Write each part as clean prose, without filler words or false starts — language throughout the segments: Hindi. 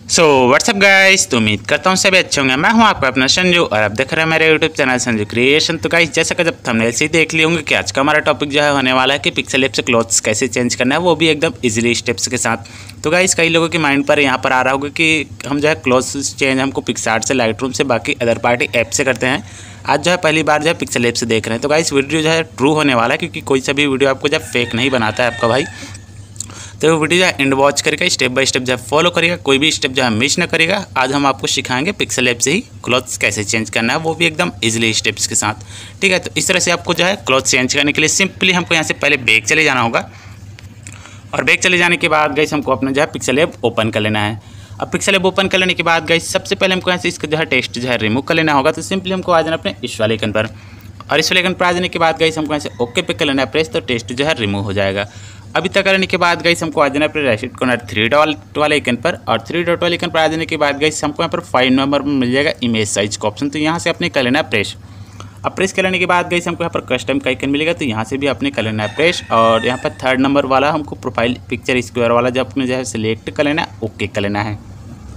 सो व्हाट्सअप गाइस, तो उम्मीद करता हूँ सभी अच्छे होंगे। मैं हूँ आपका अपना संजू और आप देख रहे हैं मेरे यूट्यूब चैनल संजू क्रिएशन। तो गाइस, जैसा कि जब थंबनेल से ही देख लिए होंगे कि आज का हमारा टॉपिक जो है होने वाला है कि पिक्सेल ऐप से क्लॉथ्स कैसे चेंज करना है, वो भी एकदम इजीली स्टेप्स के साथ। तो गाइस, कई लोगों के माइंड पर यहाँ पर आ रहा होगा कि हम जो है क्लॉथ्स चेंज हमको पिक्सआर्ट से, लाइटरूम से, बाकी अदर पार्टी ऐप से करते हैं। आज जो है पहली बार जो है पिक्सेल ऐप से देख रहे हैं। तो गाइस, वीडियो जो है ट्रू होने वाला है, क्योंकि कोई सा भी वीडियो आपको जब फेक नहीं बनाता है आपका भाई। तो वो वीडियो जो है एंड वॉच करके स्टेप बाय स्टेप जो है फॉलो करिएगा, कोई भी स्टेप जो है मिस ना करिएगा। आज हम आपको सिखाएंगे पिक्सेल ऐप से ही क्लॉथ्स कैसे चेंज करना है, वो भी एकदम इजीली स्टेप्स के साथ। ठीक है, तो इस तरह से आपको जो है क्लॉथ चेंज करने के लिए सिंपली हमको यहाँ से पहले बैक चले जाना होगा, और बैक चले जाने के बाद गाइस हमको अपना जो है पिक्सेल ऐप ओपन कर लेना है। अब पिक्सेल ऐप ओपन कर लेने के बाद गाइस सबसे पहले हमको यहाँ से इसका जो है टेक्स्ट जो है रिमूव कर लेना होगा। तो सिंपली हमको आ जाना अपने इस वाले आइकन पर, और इस वाले आइकन पर आ जाने के बाद गाइस हमको यहाँ से ओके पे कर लेना है प्रेस, तो टेक्स्ट जो है रिमूव हो जाएगा। अभी तक करने के बाद गाइस हमको आ जाना अपने राइट कॉर्नर 3 डॉट वाले आइकन पर, और 3 डॉट वाले आइकन पर आ जाने के बाद गाइस हमको यहाँ पर 5 नंबर में मिल जाएगा इमेज साइज का ऑप्शन। तो यहाँ से अपने कर लेना है प्रेस। अब प्रेस कर लेने के बाद गाइस हमको यहाँ पर कस्टम का आइकन मिलेगा, तो यहाँ से भी अपने कर लेना है प्रेस, और यहाँ पर 3rd नंबर वाला हमको प्रोफाइल पिक्चर स्क्वायर वाला जो अपने जो है सिलेक्ट कर लेना है, ओके कर लेना है।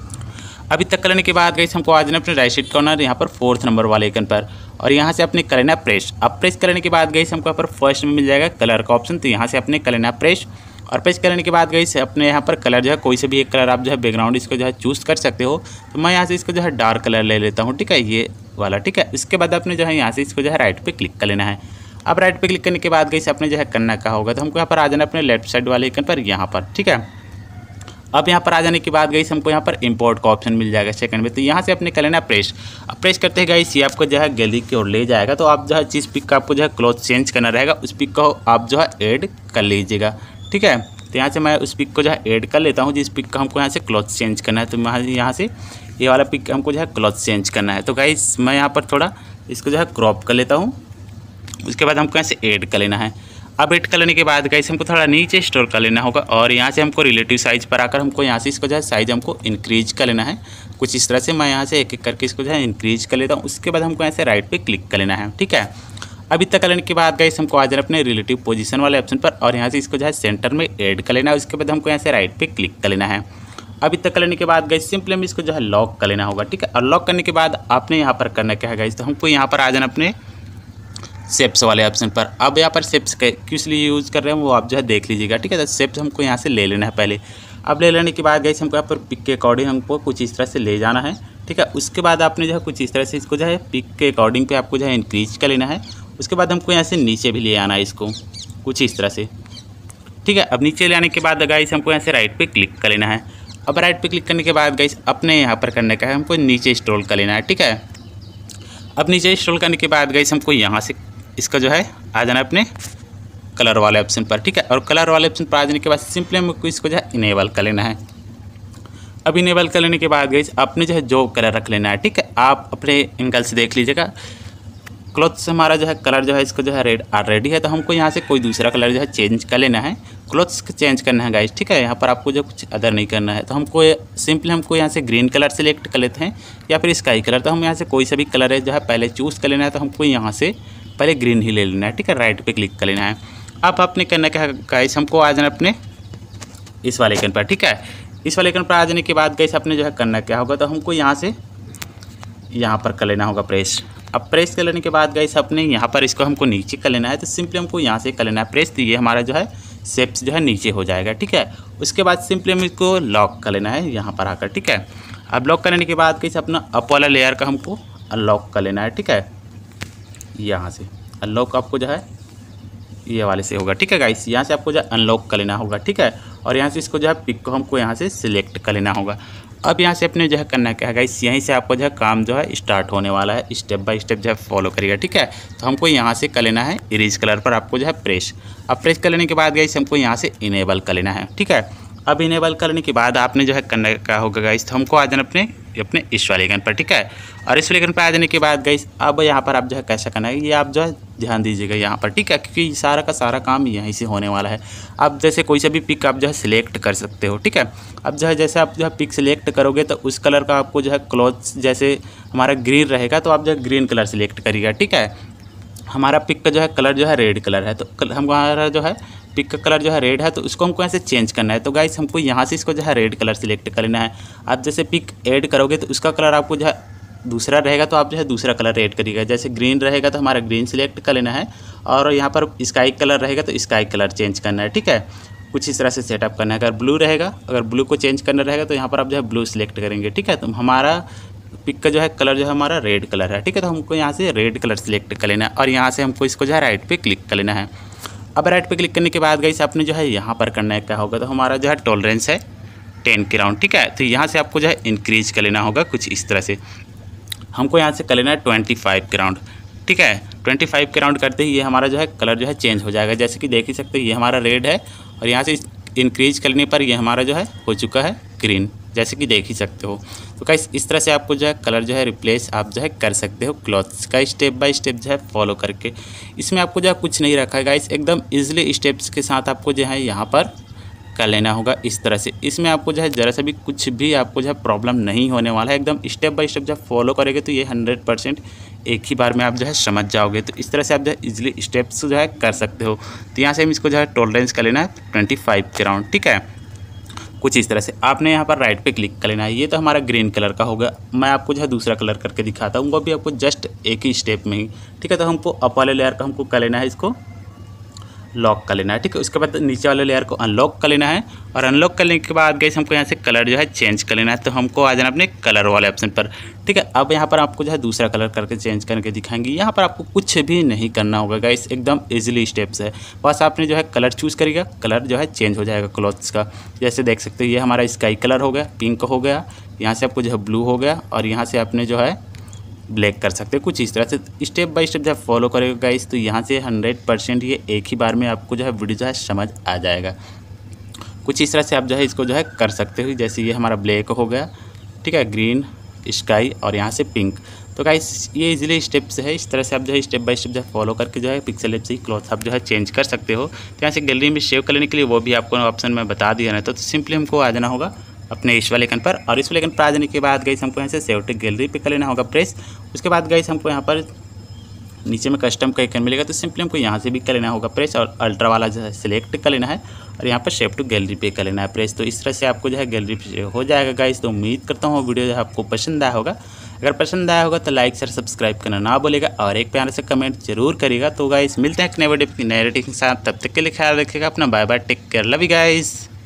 अभी तक करने के बाद गाइस हमको आ जाना अपने राइट साइड कॉर्नर यहाँ पर 4th नंबर वाले आइकन पर, और यहाँ से अपने कर लेना प्रेस। अब प्रेस करने के बाद गाइस हमको यहाँ पर फर्स्ट में मिल जाएगा कलर का ऑप्शन, तो यहाँ से अपने कर लेना प्रेस। और प्रेस करने के बाद गाइस अपने यहाँ पर कलर जो है कोई से भी एक कलर आप जो है बैकग्राउंड इसको जो है चूज़ कर सकते हो। तो मैं यहाँ से इसको जो है डार्क कलर ले लेता हूँ, ठीक है, ये वाला। ठीक है, इसके बाद अपने जो है यहाँ से इसको जो है राइट पे क्लिक कर लेना है। अब राइट पे क्लिक करने के बाद गाइस अपने जो है करना क्या होगा, तो हमको यहाँ पर आ जाना अपने लेफ्ट साइड वाले आइकन पर यहाँ पर। ठीक है, अब यहाँ पर आ जाने के बाद गाइस हमको यहाँ पर इंपोर्ट का ऑप्शन मिल जाएगा सेकंड में, तो यहाँ से अपने कर लेना प्रेस। अब प्रेस करते हैं गाइस ये आपको जो है गैलरी की ओर ले जाएगा। तो आप जो है जिस पिक का आपको जो है क्लॉथ चेंज करना रहेगा उस पिक को आप जो है ऐड कर लीजिएगा। ठीक है, तो यहाँ से मैं उस पिक को जो है ऐड कर लेता हूँ जिस पिक का हमको यहाँ से क्लॉथ चेंज करना है। तो यहाँ से ये वाला पिक हमको जो है क्लॉथ चेंज करना है। तो गाइस मैं यहाँ पर थोड़ा इसको जो है क्रॉप कर लेता हूँ, उसके बाद हमको यहाँ से ऐड कर लेना है। अब ऐड कर लेने के बाद गाइस हमको थोड़ा नीचे स्टोर कर लेना होगा, और यहाँ से हमको रिलेटिव साइज़ पर आकर हमको यहाँ से इसको जो है साइज़ हमको इंक्रीज कर लेना है। कुछ इस तरह से मैं यहाँ से एक एक करके इसको जो है इंक्रीज कर लेता हूँ। उसके बाद हमको यहाँ से राइट पे क्लिक कर लेना है। ठीक है, अभी तक करने के बाद गाइस हमको आ जाना अपने रिलेटिव पोजीशन वाले ऑप्शन पर, और यहाँ से इसको जो है सेंटर में ऐड कर लेना है। उसके बाद हमको यहाँ से राइट पे क्लिक कर लेना है। अभी तक करने के बाद गाइस सिंपली हम इसको जो है लॉक कर लेना होगा। ठीक है, और लॉक करने के बाद आपने यहाँ पर करना क्या है गाइस, तो हमको यहाँ पर आ जाना अपने शेप्स वाले ऑप्शन पर। अब यहाँ पर शेप्स किस लिए यूज़ कर रहे हैं वो आप जो है देख लीजिएगा। ठीक है, तो शेप्स हमको यहाँ से ले लेना है पहले। अब ले लेने के बाद गाइस हमको यहाँ पर पिक के अकॉर्डिंग हमको कुछ इस तरह से ले जाना है। ठीक है, उसके बाद आपने जो है कुछ इस तरह से इसको जो है पिक के अकॉर्डिंग पे आपको जो है इंक्रीज कर लेना है। उसके बाद हमको यहाँ से नीचे भी ले आना है इसको कुछ इस तरह से। ठीक है, अब नीचे ले आने के बाद गाइस हमको यहाँ से राइट पे क्लिक कर लेना है। अब राइट पे क्लिक करने के बाद गाइस अपने यहाँ पर करने का है हमको नीचे स्क्रॉल कर लेना है। ठीक है, अब नीचे स्क्रॉल करने के बाद गाइस हमको यहाँ से इसका जो है आ जाना अपने कलर वाले ऑप्शन पर। ठीक है, और कलर वाले ऑप्शन पर आ जाने के बाद सिंपली हमको इसको जो है इनेबल कर लेना है। अब इनेबल कर लेने के बाद गाइस आपने जो है जो कलर रख लेना है। ठीक है, आप अपने एंगल से देख लीजिएगा। क्लॉथ से हमारा जो है कलर जो है इसको जो है रेड ऑलरेडी है, तो हमको यहाँ से कोई दूसरा कलर जो है चेंज कर लेना है। क्लॉथ्स चेंज करना है गाइस। ठीक है, यहाँ पर आपको जो कुछ अदर नहीं करना है, तो हमको सिंपली हमको यहाँ से ग्रीन कलर सेलेक्ट कर लेते हैं या फिर स्काई कलर। तो हम यहाँ से कोई सा भी कलर है जो है पहले चूज़ कर लेना है, तो हमको यहाँ से पहले ग्रीन ही ले लेना है। ठीक है, राइट पे क्लिक कर लेना है। अब आपने करना क्या है गाइस, हमको आ जाना अपने इस वाले आइकन पर। ठीक है, इस वाले आइकन पर आ जाने के बाद गाइस आपने जो है करना क्या होगा, तो हमको यहाँ से यहाँ पर कर लेना होगा प्रेस। अब प्रेस कर लेने के बाद गाइस अपने यहाँ पर इसको हमको नीचे कर लेना है, तो सिंपली हमको यहाँ से कर लेना है प्रेस। तो ये हमारा जो है शेप्स जो है नीचे हो जाएगा। ठीक है, उसके बाद सिंपली हम इसको लॉक कर लेना है यहाँ पर आकर। ठीक है, अब लॉक करने के बाद गाइस अपना अप वाला लेयर का हमको अनलॉक कर लेना है। ठीक है, यहाँ से अनलॉक आपको जो है ये वाले से होगा। ठीक है गाइस, यहाँ से आपको जो है अनलॉक कर लेना होगा। ठीक है, और यहाँ से इसको जो है पिक को हमको यहाँ से सिलेक्ट कर लेना होगा। अब यहाँ से अपने जो है करना क्या है गाइस, यहीं से आपको जो है काम जो है स्टार्ट होने वाला है। स्टेप बाय स्टेप जो है फॉलो करिएगा। ठीक है, तो हमको यहाँ से कर लेना है इरेज कलर पर आपको जो है प्रेस। अब प्रेस कर लेने के बाद गाइस हमको यहाँ से इनेबल कर लेना है। ठीक है, अब इनेबल करने के बाद आपने जो है करना क्या होगा गाइस, तो हमको आ जाना अपने इस वाले आइकन पर। ठीक है, और इस वाले आइकन पर आ जाने के बाद गाइस अब यहाँ पर आप जो है कैसा करना है ये आप जो है ध्यान दीजिएगा यहाँ पर। ठीक है, क्योंकि सारा का सारा काम यहीं से होने वाला है। आप जैसे कोई सा भी पिक आप जो है सिलेक्ट कर सकते हो। ठीक है, अब जो है जैसे आप जो है पिक सिलेक्ट करोगे तो उस कलर का आपको जो है क्लॉथ्स जैसे हमारा ग्रीन रहेगा तो आप जो है ग्रीन कलर सिलेक्ट करिएगा। ठीक है, हमारा पिक का जो है कलर जो है रेड कलर है, तो हमारा जो है पिक का कलर जो है रेड है, तो उसको हमको यहाँ से चेंज करना है। तो गाइस हमको यहाँ से इसको जो है रेड कलर सिलेक्ट कर लेना है। आप जैसे पिक ऐड करोगे तो उसका कलर आपको जो है दूसरा रहेगा, तो आप जो है दूसरा कलर ऐड करिएगा। जैसे ग्रीन रहेगा तो हमारा ग्रीन सिलेक्ट कर लेना है, और यहाँ पर स्काई कलर रहेगा तो स्काई कलर चेंज करना है, ठीक है। कुछ इस तरह से सेटअप करना है। अगर ब्लू रहेगा, अगर ब्लू को चेंज करना रहेगा तो यहाँ पर आप जो है ब्लू सिलेक्ट करेंगे, ठीक है। तो हमारा पिक का जो है कलर जो है हमारा रेड कलर है, ठीक है। तो हमको यहाँ से रेड कलर सिलेक्ट कर लेना है, और यहाँ से हमको इसको जो है राइट पे क्लिक कर लेना है। अब राइट पे क्लिक करने के बाद गाइस आपने जो है यहाँ पर करना है क्या होगा, तो हमारा जो है टॉलरेंस है 10 के राउंड, ठीक है। तो यहाँ से आपको जो है इंक्रीज कर लेना होगा कुछ इस तरह से। हमको यहाँ से कर लेना है 25 के राउंड, ठीक है। 25 के राउंड करते ही ये हमारा जो है कलर जो है चेंज हो जाएगा। जैसे कि देख ही सकते हैं ये हमारा रेड है, और यहाँ से इंक्रीज करने पर ये हमारा जो है हो चुका है ग्रीन, जैसे कि देख ही सकते हो। तो गाइस इस तरह से आपको जो है कलर जो है रिप्लेस आप जो है कर सकते हो क्लॉथ्स का, स्टेप बाय स्टेप जो है फॉलो करके। इसमें आपको जो है कुछ नहीं रखा है गाइस, एकदम इजीली स्टेप्स के साथ आपको जो है यहाँ पर कर लेना होगा इस तरह से। इसमें आपको जो है ज़रा सा भी कुछ भी आपको जो है प्रॉब्लम नहीं होने वाला है। एकदम स्टेप बाय स्टेप जब फॉलो करेंगे तो ये 100% एक ही बार में आप जो है समझ जाओगे। तो इस तरह से आप जो है इजीली स्टेप्स जो है कर सकते हो। तो यहाँ से हम इसको जो है टॉलरेंस कर लेना है 25 के राउंड, ठीक है। कुछ इस तरह से आपने यहाँ पर राइट पे क्लिक कर लेना है। ये तो हमारा ग्रीन कलर का होगा। मैं आपको जो है दूसरा कलर करके दिखाता हूँ, वो भी आपको जस्ट एक ही स्टेप में ही, ठीक है। तो हमको अप वाले लेयर का हमको कर लेना है, इसको लॉक कर लेना है, ठीक है। उसके बाद नीचे वाले लेयर को अनलॉक कर लेना है, और अनलॉक करने के बाद गाइस हमको यहाँ से कलर जो है चेंज कर लेना है। तो हमको आ जाना अपने कलर वाले ऑप्शन पर, ठीक है। अब यहाँ पर आपको जो है दूसरा कलर करके चेंज करके दिखाएंगे। यहाँ पर आपको कुछ भी नहीं करना होगा गाइस, एकदम इजीली स्टेप्स है। बस आपने जो है कलर चूज़ करेगा, कलर जो है चेंज हो जाएगा क्लॉथ्स का। जैसे देख सकते हो ये हमारा स्काई कलर हो गया, पिंक हो गया, यहाँ से आपको जो है ब्लू हो गया, और यहाँ से आपने जो है ब्लैक कर सकते हो। कुछ इस तरह से स्टेप बाय स्टेप जब फॉलो करेगा गाइस, तो यहाँ से 100% ये एक ही बार में आपको जो है वीडियो जो है समझ आ जाएगा। कुछ इस तरह से आप जो है इसको जो है कर सकते हो। जैसे ये हमारा ब्लैक हो गया, ठीक है, ग्रीन, स्काई, और यहाँ से पिंक। तो गाइस ये इजीली स्टेप्स है। इस तरह से आप जो है स्टेप बाय स्टेप जो है फॉलो करके जो है पिक्सेल लैब से ही क्लॉथ आप जो है चेंज कर सकते हो। तो यहाँ से गैलरी में सेव करने के लिए वो भी आपको ऑप्शन में बता दिया ना, तो सिंपली हमको आ जाना होगा अपने इस वाले आइकन पर, और इस वाले आइकन पर आ जाने के बाद गाइस हमको यहाँ से सेव टू गैलरी पे कर लेना होगा प्रेस। उसके बाद गाइस हमको यहाँ पर नीचे में कस्टम का आइकन मिलेगा, तो सिंपली हमको यहाँ से भी कर लेना होगा प्रेस, और अल्ट्रा वाला जो है सिलेक्ट कर लेना है, और यहाँ पर सेव टू गैलरी पे कर लेना है प्रेस। तो इस तरह से आपको जो है गैलरी पे हो जाएगा गाइस। तो उम्मीद करता हूँ वीडियो जो है आपको पसंद आया होगा। अगर पसंद आया होगा तो लाइक शेयर सब्सक्राइब करना ना बोलेगा, और एक प्यार से कमेंट जरूर करिएगा। तो गाइस मिलते हैं एक नए वीडियो के साथ, तब तक के लिए ख्याल रखिएगा अपना। Bye bye, take care, love you guys.